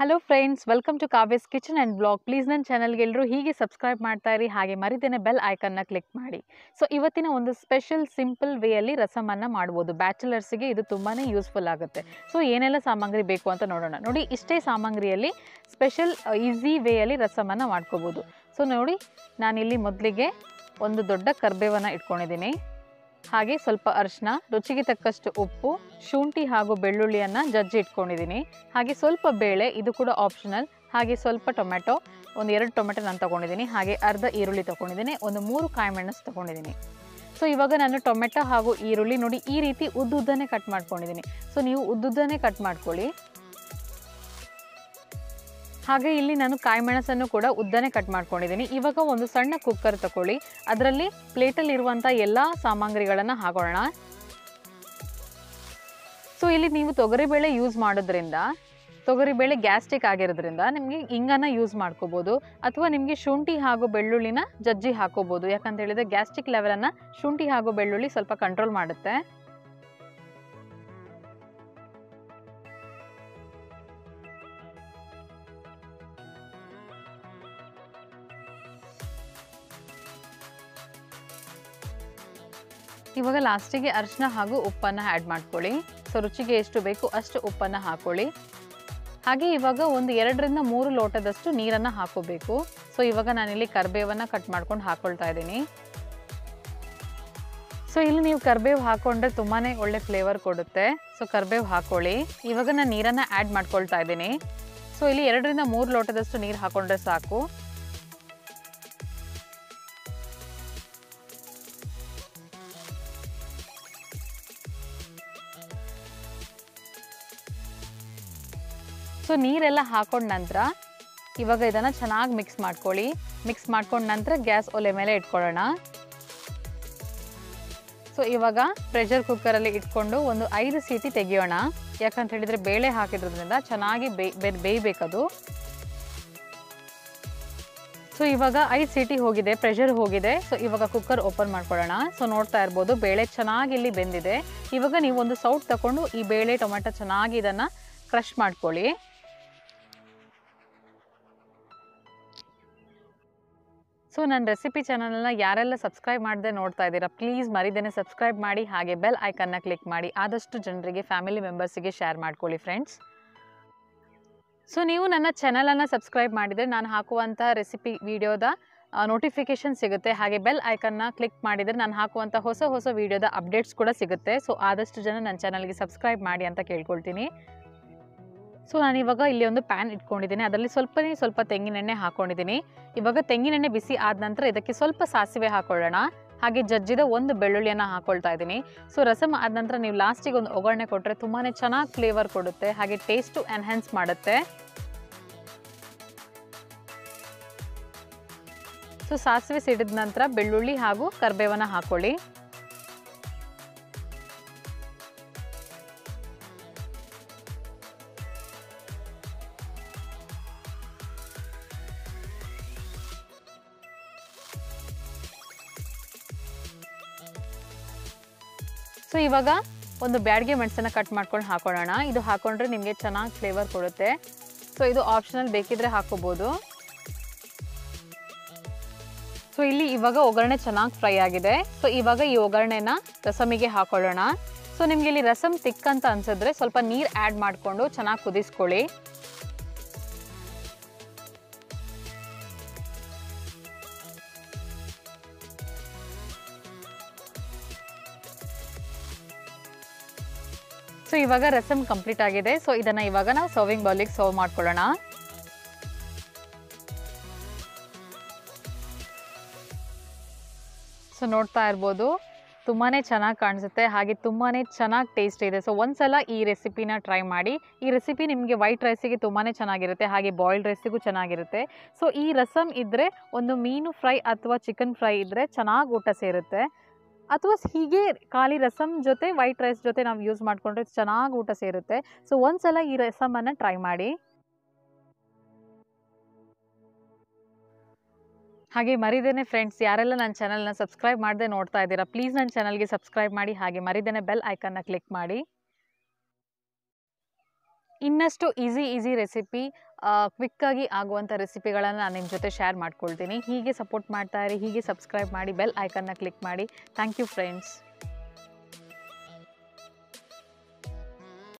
Hello friends, welcome to Kavya's kitchen and blog. Please ನನ್ನ ಚಾನಲ್ಗೆ ಎಲ್ಲರೂ ಹೀಗೆ ಸಬ್ಸ್ಕ್ರೈಬ್ ಮಾಡ್ತಾ ಇರಿ, ಹಾಗೆ ಮರಿದೇನೆ ಬೆಲ್ ಐಕನ್ನ ಕ್ಲಿಕ್ ಮಾಡಿ. ಸೊ ಇವತ್ತಿನ ಒಂದು ಸ್ಪೆಷಲ್ ಸಿಂಪಲ್ ವೇಯಲ್ಲಿ ರಸಮನ್ನು ಮಾಡ್ಬೋದು. ಬ್ಯಾಚುಲರ್ಸಿಗೆ ಇದು ತುಂಬಾ ಯೂಸ್ಫುಲ್ ಆಗುತ್ತೆ. ಸೊ ಏನೆಲ್ಲ ಸಾಮಗ್ರಿ ಬೇಕು ಅಂತ ನೋಡೋಣ. ನೋಡಿ, ಇಷ್ಟೇ ಸಾಮಗ್ರಿಯಲ್ಲಿ ಸ್ಪೆಷಲ್ ಈಸಿ ವೇಯಲ್ಲಿ ರಸಮನ್ನು ಮಾಡ್ಕೋಬೋದು. ಸೊ ನೋಡಿ, ನಾನಿಲ್ಲಿ ಮೊದಲಿಗೆ ಒಂದು ದೊಡ್ಡ ಕರ್ಬೇವನ್ನು ಇಟ್ಕೊಂಡಿದ್ದೀನಿ. ಹಾಗೆ ಸ್ವಲ್ಪ ಅರಿಶಿನ, ರುಚಿಗೆ ತಕ್ಕಷ್ಟು ಉಪ್ಪು, ಶುಂಠಿ ಹಾಗೂ ಬೆಳ್ಳುಳ್ಳಿಯನ್ನು ಜಜ್ಜಿ ಇಟ್ಕೊಂಡಿದ್ದೀನಿ. ಹಾಗೆ ಸ್ವಲ್ಪ ಬೇಳೆ, ಇದು ಕೂಡ ಆಪ್ಷನಲ್. ಹಾಗೆ ಸ್ವಲ್ಪ ಟೊಮೆಟೊ, ಒಂದು 2 ಟೊಮೆಟೊ ನಾನು ತೊಗೊಂಡಿದ್ದೀನಿ. ಹಾಗೆ ಅರ್ಧ ಈರುಳ್ಳಿ ತೊಗೊಂಡಿದ್ದೀನಿ, ಒಂದು 3 ಕಾಯಿ ಮೆಣಸು ತೊಗೊಂಡಿದ್ದೀನಿ. ಸೊ ಇವಾಗ ನಾನು ಟೊಮೆಟೊ ಹಾಗೂ ಈರುಳ್ಳಿ ನೋಡಿ ಈ ರೀತಿ ಉದ್ದುದ್ದನೇ ಕಟ್ ಮಾಡ್ಕೊಂಡಿದ್ದೀನಿ. ಸೊ ನೀವು ಉದ್ದುದ್ದನೇ ಕಟ್ ಮಾಡ್ಕೊಳ್ಳಿ. ಹಾಗೆ ಇಲ್ಲಿ ನಾನು ಕಾಯಿ ಮೆಣಸನ್ನು ಕೂಡ ಉದ್ದನೆ ಕಟ್ ಮಾಡ್ಕೊಂಡಿದ್ದೀನಿ. ಇವಾಗ ಒಂದು ಸಣ್ಣ ಕುಕ್ಕರ್ ತಗೊಳ್ಳಿ. ಅದರಲ್ಲಿ ಪ್ಲೇಟಲ್ಲಿ ಇರುವಂಥ ಎಲ್ಲ ಸಾಮಗ್ರಿಗಳನ್ನು ಹಾಕೋಣ. ಸೊ ಇಲ್ಲಿ ನೀವು ತೊಗರಿಬೇಳೆ ಯೂಸ್ ಮಾಡೋದ್ರಿಂದ, ತೊಗರಿಬೇಳೆ ಗ್ಯಾಸ್ಟ್ರಿಕ್ ಆಗಿರೋದ್ರಿಂದ ನಿಮಗೆ ಹಿಂಗನ್ನು ಯೂಸ್ ಮಾಡ್ಕೋಬೋದು, ಅಥವಾ ನಿಮಗೆ ಶುಂಠಿ ಹಾಗೂ ಬೆಳ್ಳುಳ್ಳಿನ ಜಜ್ಜಿ ಹಾಕೋಬೋದು. ಯಾಕಂತ ಹೇಳಿದ್ರೆ ಗ್ಯಾಸ್ಟ್ರಿಕ್ ಲೆವೆಲನ್ನು ಶುಂಠಿ ಹಾಗೂ ಬೆಳ್ಳುಳ್ಳಿ ಸ್ವಲ್ಪ ಕಂಟ್ರೋಲ್ ಮಾಡುತ್ತೆ. ಇವಾಗ ಲಾಸ್ಟಿಗೆ ಅರಿಶಿನ ಹಾಗೂ ಉಪ್ಪನ್ನು ಆ್ಯಡ್ ಮಾಡ್ಕೊಳ್ಳಿ. ಸೊ ರುಚಿಗೆ ಎಷ್ಟು ಬೇಕು ಅಷ್ಟು ಉಪ್ಪನ್ನು ಹಾಕೊಳ್ಳಿ. ಹಾಗೆ ಇವಾಗ ಒಂದು 2ರಿಂದ 3 ಲೋಟದಷ್ಟು ನೀರನ್ನು ಹಾಕೋಬೇಕು. ಸೊ ಇವಾಗ ನಾನಿಲ್ಲಿ ಕರಿಬೇವನ್ನು ಕಟ್ ಮಾಡ್ಕೊಂಡು ಹಾಕೊಳ್ತಾ ಇದ್ದೀನಿ. ಸೊ ಇಲ್ಲಿ ನೀವು ಕರಿಬೇವು ಹಾಕೊಂಡ್ರೆ ತುಂಬಾ ಒಳ್ಳೆ ಫ್ಲೇವರ್ ಕೊಡುತ್ತೆ. ಸೊ ಕರಿಬೇವು ಹಾಕೊಳ್ಳಿ. ಇವಾಗ ನಾನು ನೀರನ್ನು ಆ್ಯಡ್ ಮಾಡ್ಕೊಳ್ತಾ ಇದ್ದೀನಿ. ಸೊ ಇಲ್ಲಿ 2ರಿಂದ 3 ಲೋಟದಷ್ಟು ನೀರು ಹಾಕೊಂಡ್ರೆ ಸಾಕು. ಸೊ ನೀರೆಲ್ಲ ಹಾಕೊಂಡ ನಂತರ ಇವಾಗ ಇದನ್ನು ಚೆನ್ನಾಗಿ ಮಿಕ್ಸ್ ಮಾಡ್ಕೊಳ್ಳಿ. ಮಿಕ್ಸ್ ಮಾಡ್ಕೊಂಡ ನಂತರ ಗ್ಯಾಸ್ ಒಲೆ ಮೇಲೆ ಇಟ್ಕೊಳ್ಳೋಣ. ಸೊ ಇವಾಗ ಪ್ರೆಷರ್ ಕುಕ್ಕರಲ್ಲಿ ಇಟ್ಕೊಂಡು ಒಂದು 5 ಸೀಟಿ ತೆಗಿಯೋಣ. ಯಾಕಂತ ಹೇಳಿದರೆ ಬೇಳೆ ಹಾಕಿದ್ರಿಂದ ಚೆನ್ನಾಗಿ ಬೇಯಬೇಕದು. ಸೊ ಇವಾಗ 5 ಸೀಟಿ ಹೋಗಿದೆ, ಪ್ರೆಷರ್ ಹೋಗಿದೆ. ಸೊ ಇವಾಗ ಕುಕ್ಕರ್ ಓಪನ್ ಮಾಡ್ಕೊಳ್ಳೋಣ. ಸೊ ನೋಡ್ತಾ ಇರ್ಬೋದು ಬೇಳೆ ಚೆನ್ನಾಗಿ ಇಲ್ಲಿ ಬೆಂದಿದೆ. ಇವಾಗ ನೀವು ಒಂದು ಸೌಟ್ ತಗೊಂಡು ಈ ಬೇಳೆ ಟೊಮೆಟೊ ಚೆನ್ನಾಗಿ ಇದನ್ನು ಕ್ರಷ್ ಮಾಡ್ಕೊಳ್ಳಿ. ಸೊ ನನ್ನ ರೆಸಿಪಿ ಚಾನಲ್ನ ಯಾರೆಲ್ಲ ಸಬ್ಸ್ಕ್ರೈಬ್ ಮಾಡದೆ ನೋಡ್ತಾ ಇದ್ದೀರಾ, ಪ್ಲೀಸ್ ಮರಿದೇನೆ ಸಬ್ಸ್ಕ್ರೈಬ್ ಮಾಡಿ, ಹಾಗೆ ಬೆಲ್ ಐಕನ್ನ ಕ್ಲಿಕ್ ಮಾಡಿ. ಆದಷ್ಟು ಜನರಿಗೆ, ಫ್ಯಾಮಿಲಿ ಮೆಂಬರ್ಸಿಗೆ ಶೇರ್ ಮಾಡ್ಕೊಳ್ಳಿ ಫ್ರೆಂಡ್ಸ್. ಸೊ ನೀವು ನನ್ನ ಚಾನಲನ್ನು ಸಬ್ಸ್ಕ್ರೈಬ್ ಮಾಡಿದರೆ ನಾನು ಹಾಕುವಂಥ ರೆಸಿಪಿ ವಿಡಿಯೋದ ನೋಟಿಫಿಕೇಷನ್ ಸಿಗುತ್ತೆ. ಹಾಗೆ ಬೆಲ್ ಐಕನ್ನ ಕ್ಲಿಕ್ ಮಾಡಿದರೆ ನಾನು ಹಾಕುವಂಥ ಹೊಸ ಹೊಸ ವಿಡಿಯೋದ ಅಪ್ಡೇಟ್ಸ್ ಕೂಡ ಸಿಗುತ್ತೆ. ಸೊ ಆದಷ್ಟು ಜನ ನನ್ನ ಚಾನಲ್ಗೆ ಸಬ್ಸ್ಕ್ರೈಬ್ ಮಾಡಿ ಅಂತ ಕೇಳ್ಕೊಳ್ತೀನಿ. ಸೊ ನಾನಿವಾಗ ಇಲ್ಲಿ ಒಂದು ಪ್ಯಾನ್ ಇಟ್ಕೊಂಡಿದ್ದೀನಿ. ಅದರಲ್ಲಿ ಸ್ವಲ್ಪ ತೆಂಗಿನೆಣ್ಣೆ ಹಾಕ್ಕೊಂಡಿದ್ದೀನಿ. ಇವಾಗ ತೆಂಗಿನೆಣ್ಣೆ ಬಿಸಿ ಆದ ನಂತರ ಇದಕ್ಕೆ ಸ್ವಲ್ಪ ಸಾಸಿವೆ ಹಾಕೊಳ್ಳೋಣ. ಹಾಗೆ ಜಜ್ಜಿದ ಒಂದು ಬೆಳ್ಳುಳ್ಳಿಯನ್ನು ಹಾಕೊಳ್ತಾ ಇದ್ದೀನಿ. ಸೊ ರಸಮ್ ಆದ ನಂತರ ನೀವು ಲಾಸ್ಟಿಗೆ ಒಂದು ಒಗ್ಗರಣೆ ಕೊಟ್ಟರೆ ತುಂಬಾ ಚೆನ್ನಾಗಿ ಫ್ಲೇವರ್ ಕೊಡುತ್ತೆ, ಹಾಗೆ ಟೇಸ್ಟು ಎನ್ಹ್ಯಾನ್ಸ್ ಮಾಡುತ್ತೆ. ಸೊ ಸಾಸಿವೆ ಸಿಡಿದ ನಂತರ ಬೆಳ್ಳುಳ್ಳಿ ಹಾಗೂ ಕರಿಬೇವನ್ನು ಹಾಕೊಳ್ಳಿ. ಸೊ ಇವಾಗ ಒಂದು ಬ್ಯಾಡಗೆ ಮೆಣಸನ್ನು ಕಟ್ ಮಾಡ್ಕೊಂಡು ಹಾಕೊಳ್ಳೋಣ. ಇದು ಹಾಕೊಂಡ್ರೆ ನಿಮಗೆ ಚೆನ್ನಾಗಿ ಫ್ಲೇವರ್ ಕೊಡುತ್ತೆ. ಸೊ ಇದು ಆಪ್ಷನಲ್, ಬೇಕಿದ್ರೆ ಹಾಕೋಬೋದು. ಸೊ ಇಲ್ಲಿ ಇವಾಗ ಒಗ್ಗರಣೆ ಚೆನ್ನಾಗಿ ಫ್ರೈ ಆಗಿದೆ. ಸೊ ಇವಾಗ ಈ ಒಗ್ಗರಣೆನ ರಸಮಿಗೆ ಹಾಕೊಳ್ಳೋಣ. ಸೊ ನಿಮಗೆ ಇಲ್ಲಿ ರಸಮ್ ತಿಕ್ ಅಂತ ಅನ್ಸಿದ್ರೆ ಸ್ವಲ್ಪ ನೀರು ಆ್ಯಡ್ ಮಾಡಿಕೊಂಡು ಚೆನ್ನಾಗಿ ಕುದಿಸ್ಕೊಳ್ಳಿ. ಸೊ ಇವಾಗ ರಸಮ್ ಕಂಪ್ಲೀಟ್ ಆಗಿದೆ. ಸೊ ಇದನ್ನು ಇವಾಗ ನಾವು ಸರ್ವಿಂಗ್ ಬೌಲಿಗೆ ಸರ್ವ್ ಮಾಡ್ಕೊಳ್ಳೋಣ. ಸೊ ನೋಡ್ತಾ ಇರ್ಬೋದು ತುಂಬಾ ಚೆನ್ನಾಗಿ ಕಾಣಿಸುತ್ತೆ, ಹಾಗೆ ತುಂಬಾ ಚೆನ್ನಾಗಿ ಟೇಸ್ಟ್ ಇದೆ. ಸೊ ಒಂದ್ಸಲ ಈ ರೆಸಿಪಿನ ಟ್ರೈ ಮಾಡಿ. ಈ ರೆಸಿಪಿ ನಿಮಗೆ ವೈಟ್ ರೈಸಿಗೆ ತುಂಬಾ ಚೆನ್ನಾಗಿರುತ್ತೆ, ಹಾಗೆ ಬಾಯ್ಲ್ಡ್ ರೈಸಿಗೂ ಚೆನ್ನಾಗಿರುತ್ತೆ. ಸೊ ಈ ರಸಮ್ ಇದ್ದರೆ ಒಂದು ಮೀನು ಫ್ರೈ ಅಥವಾ ಚಿಕನ್ ಫ್ರೈ ಇದ್ದರೆ ಚೆನ್ನಾಗಿ ಊಟ ಸೇರುತ್ತೆ. ಅಥವಾ ಹೀಗೆ ಖಾಲಿ ರಸಮ್ ಜೊತೆ ವೈಟ್ ರೈಸ್ ಜೊತೆ ನಾವು ಯೂಸ್ ಮಾಡಿಕೊಂಡ್ರೆ ಚೆನ್ನಾಗಿ ಊಟ ಸೇರುತ್ತೆ. ಸೊ ಒಂದ್ಸಲ ಈ ರಸಮನ್ನು ಟ್ರೈ ಮಾಡಿ. ಹಾಗೆ ಮರಿದೇನೆ ಫ್ರೆಂಡ್ಸ್, ಯಾರೆಲ್ಲ ನನ್ನ ಚಾನಲ್ನ ಸಬ್ಸ್ಕ್ರೈಬ್ ಮಾಡದೆ ನೋಡ್ತಾ ಇದ್ದೀರಾ, ಪ್ಲೀಸ್ ನನ್ನ ಚಾನಲ್ಗೆ ಸಬ್ಸ್ಕ್ರೈಬ್ ಮಾಡಿ, ಹಾಗೆ ಮರಿದೇನೆ ಬೆಲ್ ಐಕನ್ನ ಕ್ಲಿಕ್ ಮಾಡಿ. ಇನ್ನಷ್ಟು ಈಸಿ ರೆಸಿಪಿ ಕ್ವಿಕ್ಕಾಗಿ ಆಗುವಂಥ ರೆಸಿಪಿಗಳನ್ನು ನಾನು ನಿಮ್ಮ ಜೊತೆ ಶೇರ್ ಮಾಡ್ಕೊಳ್ತೀನಿ. ಹೀಗೆ ಸಪೋರ್ಟ್ ಮಾಡ್ತಾ ಇರಿ, ಹೀಗೆ ಸಬ್ಸ್ಕ್ರೈಬ್ ಮಾಡಿ, ಬೆಲ್ ಐಕನ್ನ ಕ್ಲಿಕ್ ಮಾಡಿ. Thank you friends.